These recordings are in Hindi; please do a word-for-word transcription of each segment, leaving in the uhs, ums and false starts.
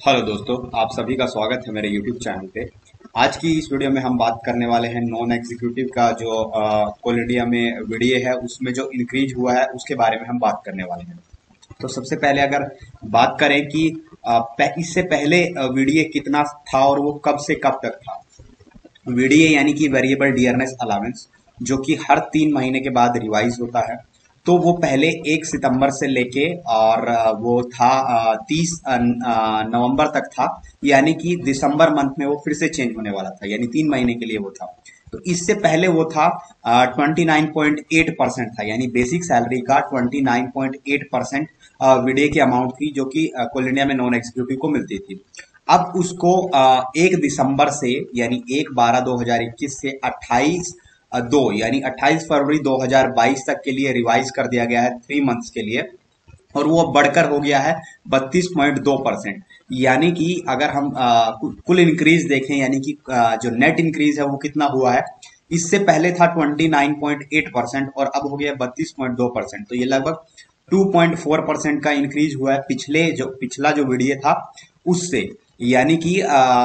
हेलो दोस्तों, आप सभी का स्वागत है मेरे यूट्यूब चैनल पे। आज की इस वीडियो में हम बात करने वाले हैं नॉन एग्जीक्यूटिव का जो कोल इंडिया में वीडियो है उसमें जो इंक्रीज हुआ है उसके बारे में हम बात करने वाले हैं। तो सबसे पहले अगर बात करें कि अ, पह- इससे पहले वीडियो कितना था और वो कब से कब तक था। वीडीए यानी कि वेरिएबल डियरनेस अलाउंस, जो कि हर तीन महीने के बाद रिवाइज होता है। तो वो पहले एक सितंबर से लेके और अ, वो था तीस नवंबर तक था। यानी कि दिसंबर मंथ में वो फिर से चेंज होने वाला था, यानी तीन महीने के लिए वो था। तो इससे पहले वो था twenty nine point eight percent था, यानी बेसिक सैलरी का twenty nine point eight percent VDA की अमाउंट थी, जो कि कोल इंडिया में नॉन एग्जीक्यूटिव को मिलती थी। अब उसको अ, एक दिसंबर से यानी एक बारह दो हजार इक्कीस से अट्ठाईस अ, दो यानी अट्ठाईस फरवरी दो हजार बाईस तक के लिए रिवाइज कर दिया गया है, थ्री मंथ्स के लिए। और वो बढ़कर हो गया है बत्तीस पॉइंट दो परसेंट। यानी कि अगर हम अ, कु- कुल इंक्रीज देखें, यानी कि अ, जो नेट इंक्रीज है वो कितना हुआ है। इससे पहले था twenty nine point eight percent, और अब हो गया बत्तीस पॉइंट दो परसेंट। तो ये लगभग टू पॉइंट फोर परसेंट का इंक्रीज हुआ है पिछले जो पिछला जो वीडियो था उससे। यानी कि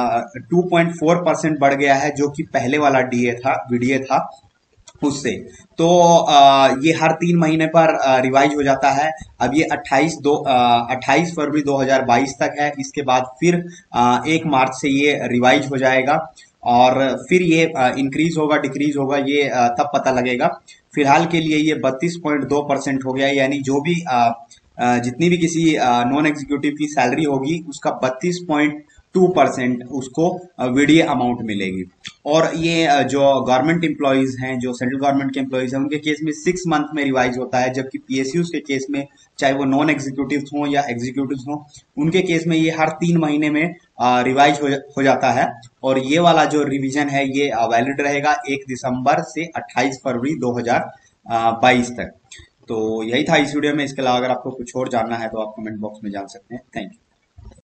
टू पॉइंट फोर परसेंट बढ़ गया है, जो कि पहले वाला डीए था वीडियो था उससे। तो आ, ये हर तीन महीने पर रिवाइज हो जाता है। अब ये अट्ठाईस दो अट्ठाईस फरवरी दो हजार बाईस तक है। इसके बाद फिर आ, एक मार्च से ये रिवाइज हो जाएगा, और फिर ये इंक्रीज होगा डिक्रीज होगा, ये आ, तब पता लगेगा। फिलहाल के लिए ये बत्तीस पॉइंट दो परसेंट हो गया है, यानी जो भी आ, आ, जितनी भी किसी नॉन एग्जीक्यूटिव की सैलरी होगी उसका बत्तीस पॉइंट टू परसेंट उसको वीडीए अमाउंट मिलेगी। और ये अ, जो गवर्नमेंट एम्प्लॉयज हैं, जो सेंट्रल गवर्नमेंट के एम्प्लॉयज हैं, उनके केस में सिक्स मंथ में रिवाइज होता है। जबकि पीएसयूज के केस में, चाहे वो नॉन एग्जीक्यूटिव हों या एग्जीक्यूटिव हों, उनके केस में ये हर तीन महीने में रिवाइज हो, हो जाता है। और ये वाला जो रिवीजन है ये वैलिड रहेगा एक दिसंबर से अट्ठाईस फरवरी दो हजार बाईस तक। तो यही था इस वीडियो में। इसके अलावा अगर आपको कुछ और जानना है तो आप कमेंट बॉक्स में जान सकते हैं। Thank you.